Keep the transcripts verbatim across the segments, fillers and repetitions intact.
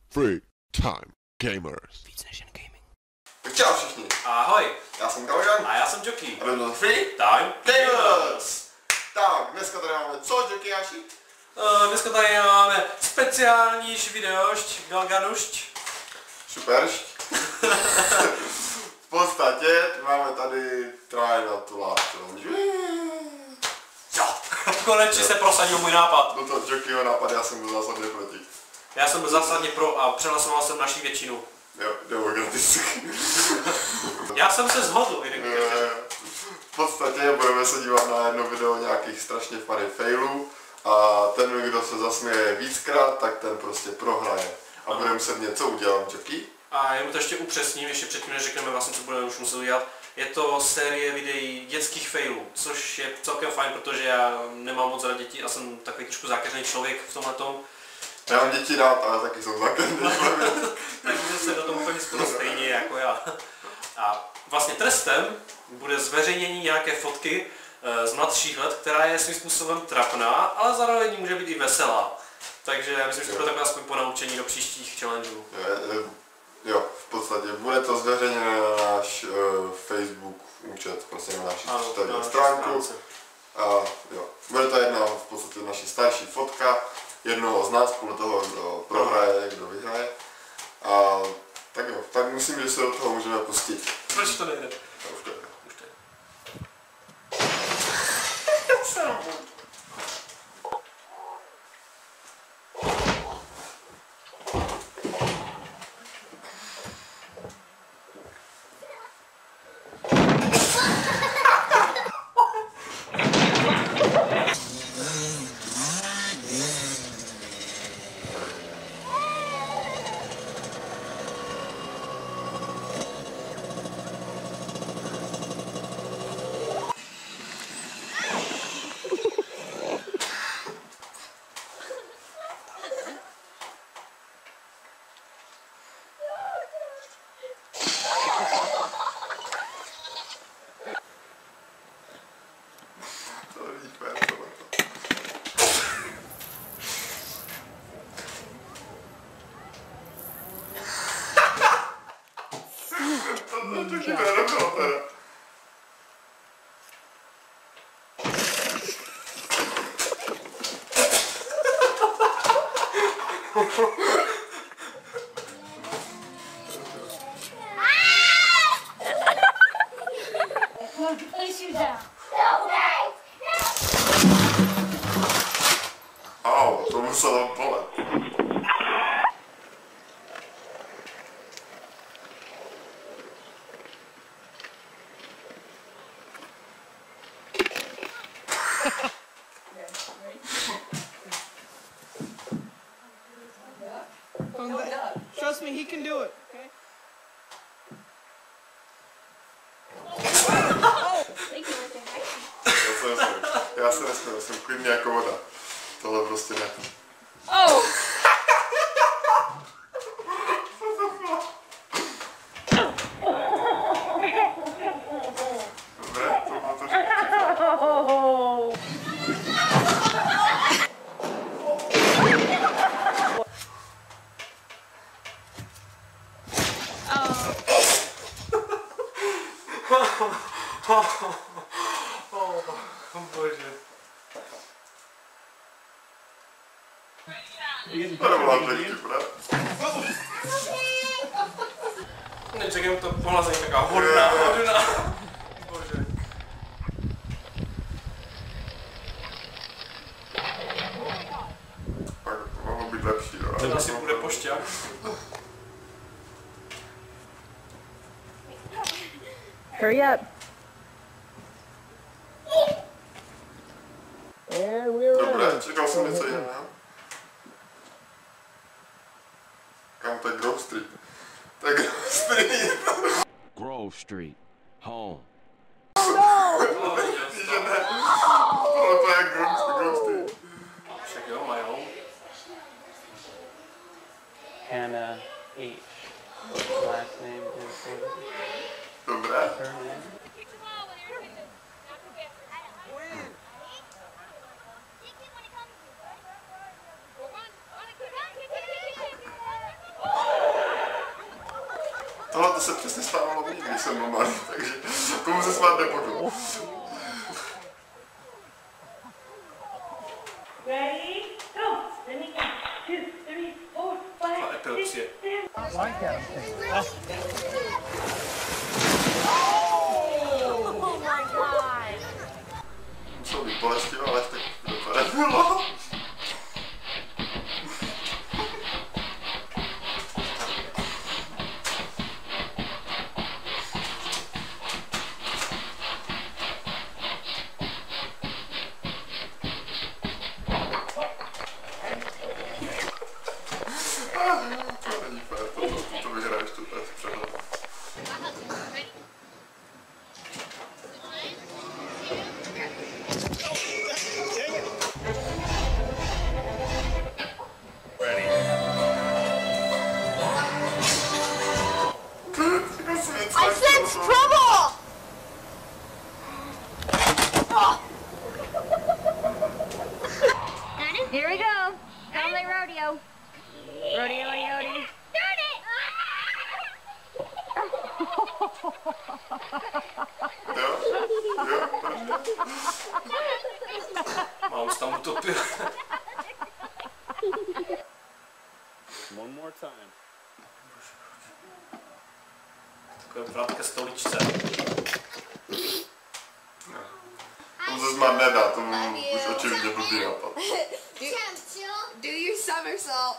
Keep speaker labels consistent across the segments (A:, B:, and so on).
A: Free Time Gamers.
B: Víc než jen gaming.
C: Tak čau všichni.
B: Ahoj.
C: Já jsem Kaligan.
B: A já jsem Jockey.
C: A jdeme Free
B: Time
C: Gamers. Tak, dneska tady máme co, Jockeyáši?
B: Uh, dneska tady máme speciálníš videošť, Galganušť.
C: Superšť. V podstatě máme tady Try Not to Laugh challenge.
B: Jo. Konečně se prosadil můj nápad.
C: Byl to Jockeyho nápad, já jsem byl zásadně proti.
B: Já jsem byl zásadně pro a přehlasoval jsem naši většinu.
C: Jo, demokraticky.
B: Já jsem se shodl, jinak bych řekl.
C: V podstatě budeme se dívat na jedno video nějakých strašně funny failů a ten, kdo se zasměje víckrát, tak ten prostě prohraje. A budeme se něco udělat, Jockey?
B: A jenom to ještě upřesním, ještě předtím, než řekneme vlastně, co budeme už muset udělat. Je to série videí dětských failů, což je celkem fajn, protože já nemám moc rád děti a jsem takový trošku zákeřný člověk v tomhletom.
C: Já mám děti rád, ale taky jsem zákeřný člověk.
B: Takže se do toho úplně skoro stejně jako já. A vlastně trestem bude zveřejnění nějaké fotky z mladších let, která je svým způsobem trapná, ale zároveň může být i veselá. Takže já myslím, že to bude takové aspoň ponaučení do příštích challengeů.
C: Jo, v podstatě bude to zveřejněné na náš uh, Facebook účet, prostě na naši ano, stránku. A jo, bude to jedna v podstatě naši starší fotka jednoho z nás, podle toho, kdo prohraje, kdo vyhraje. A tak jo, tak myslím, že se do toho můžeme pustit.
B: Proč to nejde?
C: No, už to jde.
B: Už to jde.
C: Au, to muselo bolet.
D: Trust me, he can do it. Okay?
C: Já se nesměl, jsem klidný jako voda. Tohle prostě ne.
D: Oh!
C: Dobré, to bylo to říct.
D: Oh!
B: Oh, bože.
C: To nebyla pěkný, pravda?
B: Nečekám to pohlazení taková hodná, hodná. Bože.
C: Tak to mohlo být lepší, jo.
B: Ten asi bude pošťák.
D: Hurry up. And we're
C: Dobré, čekal jsem něco jiného. Kam to je Grove Street? To je Grove Street.
A: Grove Street. Home.
C: Víš, že ne? Tohle to je Grove Grove Street.
B: Však jo, majou.
E: Hannah H. Last name is
C: Dobré.
E: her name.
C: to se přesně stávalo mít, když jsem byl malý, takže komu se smát nebudu.
F: Ready? Go! Let me count. Two, three, four, five, six, seven.
D: Oh my god.
C: Musel být bolestivé, ale tak to nebylo. To není fér, to, to, to vyhraješ tu teď přehled.
D: I sense trouble! Here we go. Family rodeo. Rodeo, rodeo. Darn it!
B: Mám se tam utopil.
E: One more time.
B: Takové vrat ke stoličce.
C: To se smát nedá, to už očividně blbý nápad.
G: Do your somersault.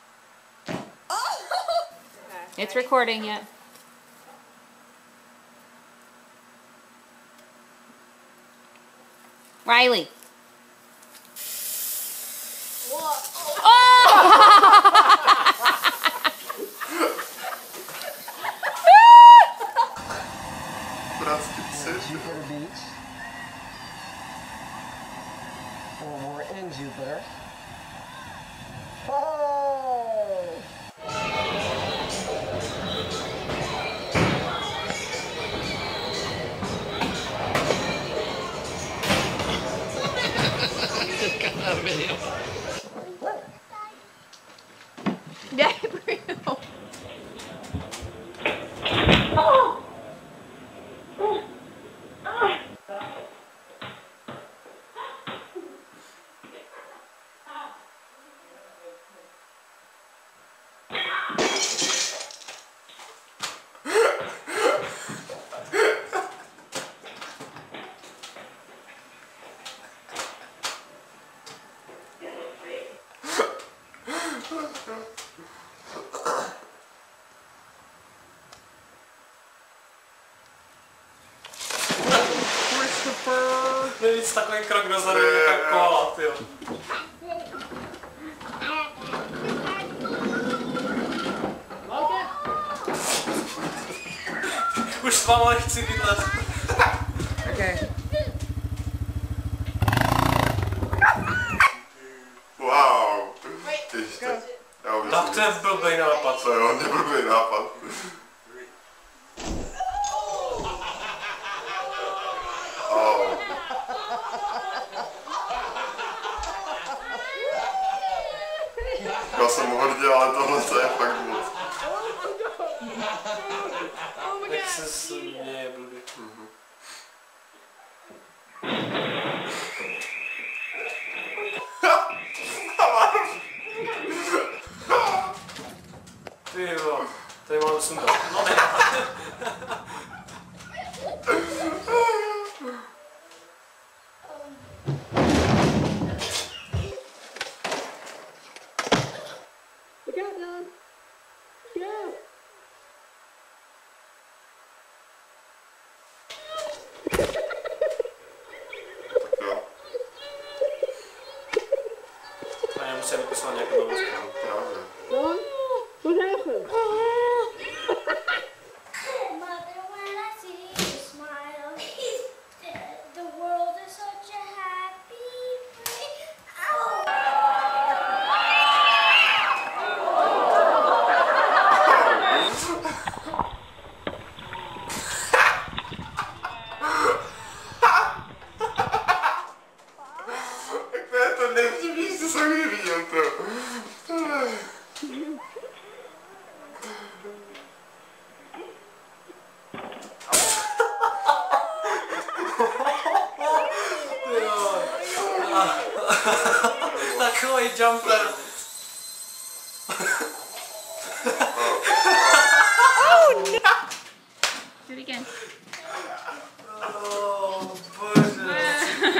D: It's recording yet. Riley.
C: Bratský psy.
H: Jupiter Beach. Or we're in Jupiter. Oh!
G: Yeah, Bruno.
B: Nejvíc takový krok dozadu, nějaká koala, tyjo. Už s váma nechci bydlet.
H: Okay.
C: Wow. Ještě. Já už
B: Tak to je blbej nápad.
C: To je hodně blbý nápad. Oh. Já jsem hodně, ale tohle to je fakt moc.
B: Tak se směje blbý. Ty jo, tady mám sundat. No ne. A já musím vypisovat nějakou novou zprávu.
H: What happened?
F: Mother, when I see you smile, he's dead. The world is such a happy place. Ow!
C: To je to nejvtipnější, co jsem kdy viděl, to.
B: Takový jumper.
G: Do it again.
B: Oh, bože.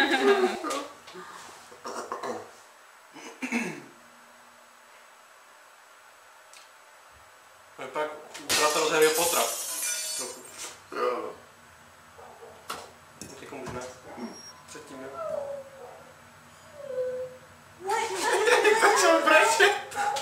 B: Pak brata rozhraje potrap. Trochu.
C: Jo.
B: Teďko můžeme. Předtím, jo.
C: Začal brečet.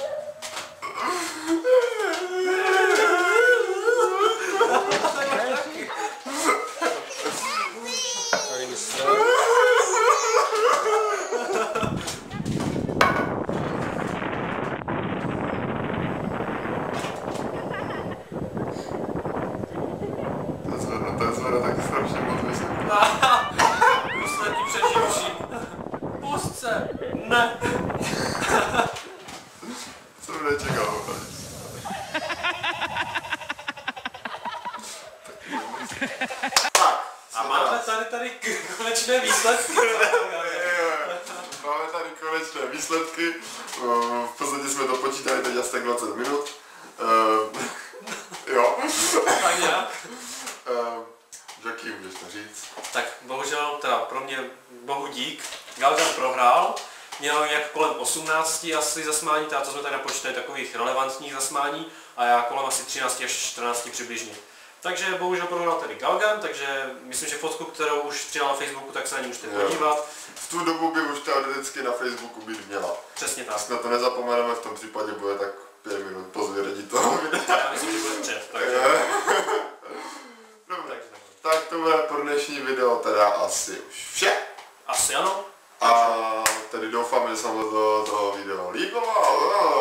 C: To je zvedá taky strašně moc vysoko.
B: Poslední přeživší. Pust se! Ne!
C: Jsem nečekal. Tak.
B: A máme tady tady konečné výsledky.
C: Máme tady konečné výsledky. V podstatě jsme to počítali teď asi tak dvacet minut. Jo.
B: Tak nějak.
C: Jackie, můžeš to říct?
B: Tak bohužel, teda pro mě bohu dík, Galgan prohrál. Měl nějak kolem osmnácti asi zasmání, teda to jsme tady napočítali takových relevantních zasmání a já kolem asi třinácti až čtrnácti přibližně. Takže bohužel prohrál tady Galgan, takže myslím, že fotku, kterou už přidal na Facebooku, tak se na ní můžete podívat.
C: V tu dobu by už teoreticky na Facebooku být měla.
B: Přesně tak.
C: Na to nezapomeneme, v tom případě bude tak pět minut po zvědění toho videa.
B: Já myslím, že bude před, takže...
C: Dobře. Tak to bude pro dnešní video teda asi už vše.
B: Asi ano.
C: A tedy doufám, že se vám to toho videa líbilo.